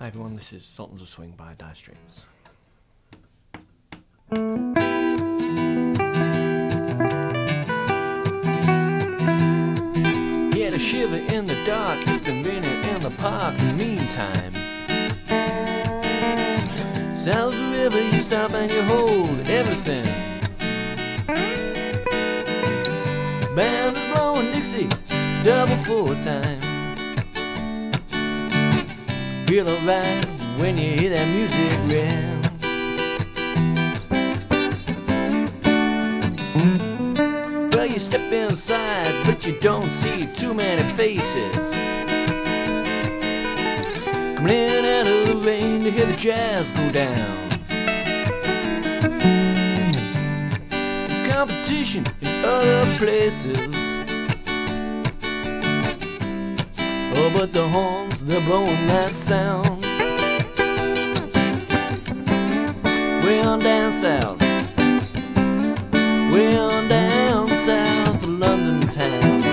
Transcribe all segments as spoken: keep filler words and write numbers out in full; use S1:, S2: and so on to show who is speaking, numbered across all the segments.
S1: Hi everyone, this is Sultans of Swing by Dire Straits. He had a shiver in the dark, it's been raining in the park in the meantime. South of the river, you stop and you hold everything. Band is blowing Dixie, double full time. Feel alright when you hear that music ring. Well, you step inside, but you don't see too many faces coming in out of the rain to hear the jazz go down. Competition in other places. Oh, but the horns, they're blowing that sound. Way on down south, way on down south of London town.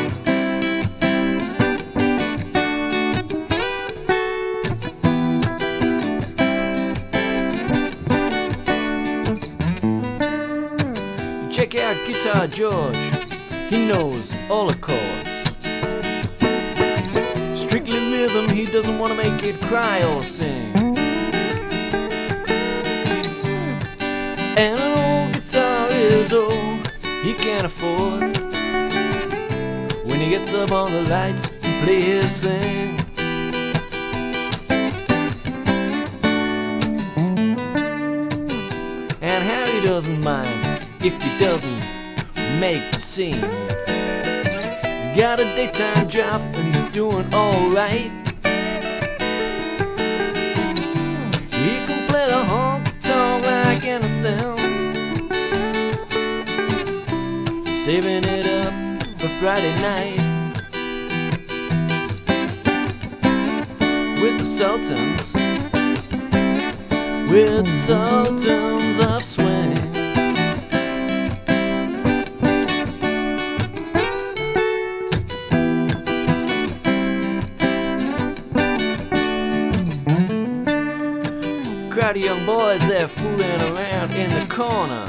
S1: Check out Guitar George, he knows all the chords. Strictly rhythm, he doesn't want to make it cry or sing. And an old guitar is all he can't afford when he gets up on the lights to play his thing. And Harry doesn't mind if he doesn't make the scene. He's got a daytime job and he's doing alright. He can play the honky-tonk like anything, saving it up for Friday night with the Sultans, with the Sultans of Swing. Crowd of young boys, they're fooling around in the corner,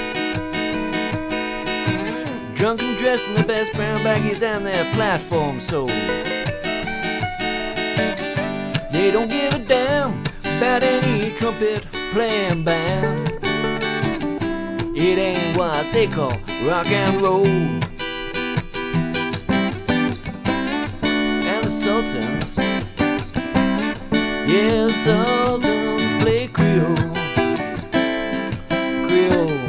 S1: drunk and dressed in the best brown baggies and their platform soles. They don't give a damn about any trumpet playing band. It ain't what they call rock and roll. And the Sultans, yeah, the Sultans play Creole, Creole.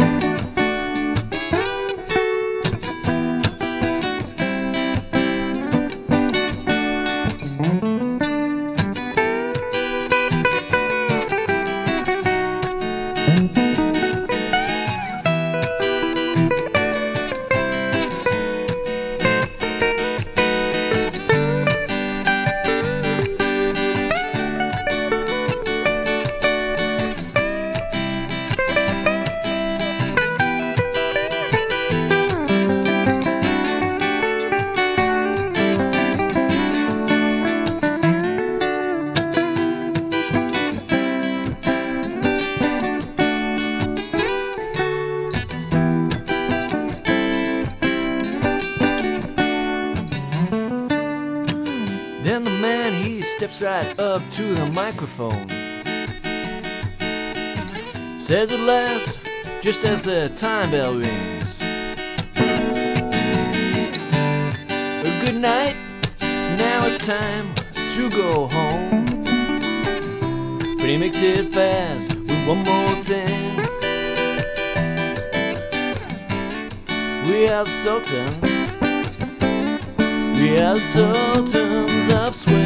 S1: Then the man, he steps right up to the microphone, says at last, just as the time bell rings, good night, now it's time to go home. But he makes it fast with one more thing. We are the Sultans, we are the Sultans of Swing.